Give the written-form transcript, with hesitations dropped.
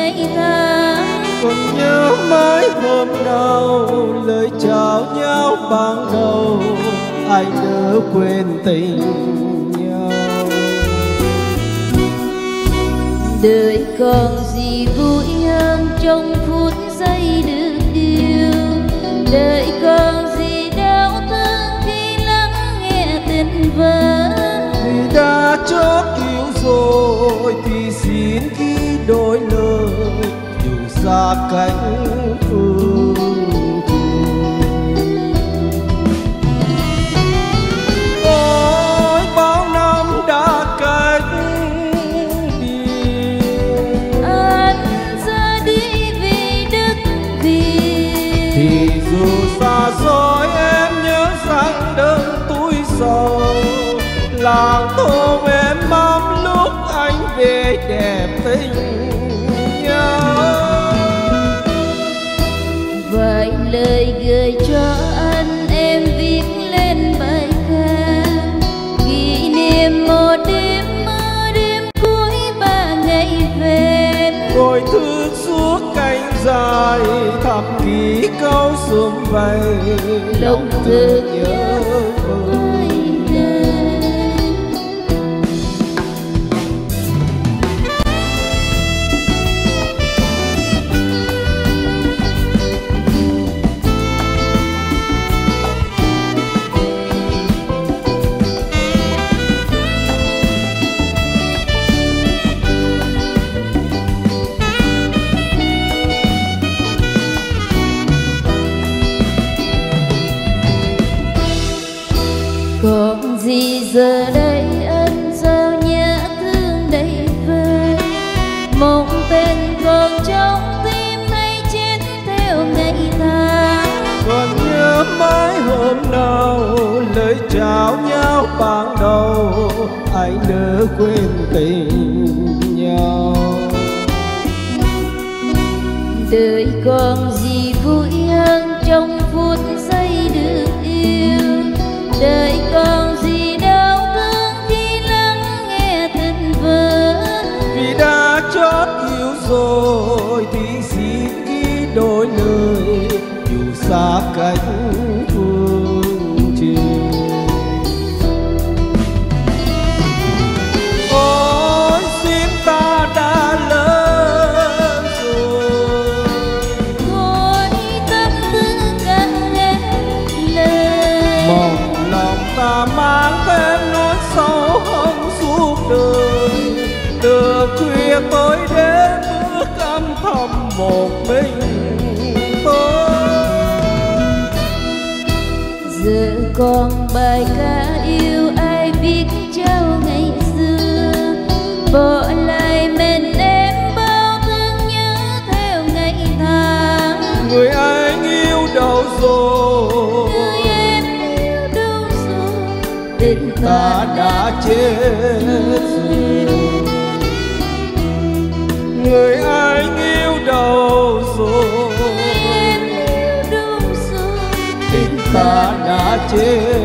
ngày tháng. Còn nhớ mãi hôm nào lời chào nhau ban đầu, ai nỡ quên tình nhau. Đời còn gì vui hơn trong phút giây được yêu, đời còn gì đau thương khi lắng nghe tình vỡ. Vì đã chót yêu rồi thì xin ghi đôi lời, dù xa cách phương trời. Ôi bao năm đã cách biệt, Anh ra đi vì đức Việt. thì dù xa xôi em nhớ rằng đơn túi sầu, làng thôn em mong lúc anh về đẹp tình nhau. Vài lời gửi cho anh em viết lên bài ca, kỷ niệm một đêm mơ đêm cuối 3 ngày về. Ngồi thức suốt cánh dài thầm ký câu sum vầy, Lòng thương nhớ ai đây. Còn gì giờ đây anh sao nhớ thương đầy vơi, mong tên còn trong tim hay chết theo ngày tháng. Còn nhớ mãi hôm nào lời chào nhau ban đầu, ai nỡ quên tình nhau. Đời còn gì vui hơn trong phút giây được yêu, đời còn gì đau thương khi lắng nghe tình vỡ. Vì đã chót yêu rồi thì xin ghi đôi lời, dù xa cách phương trời. Ôi xin ta đã lớn rồi, Thôi tâm tư càng nghe lời, mong lòng ta mang thêm nỗi sâu hận suốt đời. Từ khuya tối đến bước âm thầm một mình tôi. giờ còn bài ca yêu ai biết trao ngày xưa, bỏ lại mình em bao thương nhớ theo ngày tháng. Người anh yêu đâu rồi, Người em yêu đâu rồi, tình ta đã chết rồi. Người anh yêu đâu rồi, Người em yêu đâu rồi, tình ta đã chết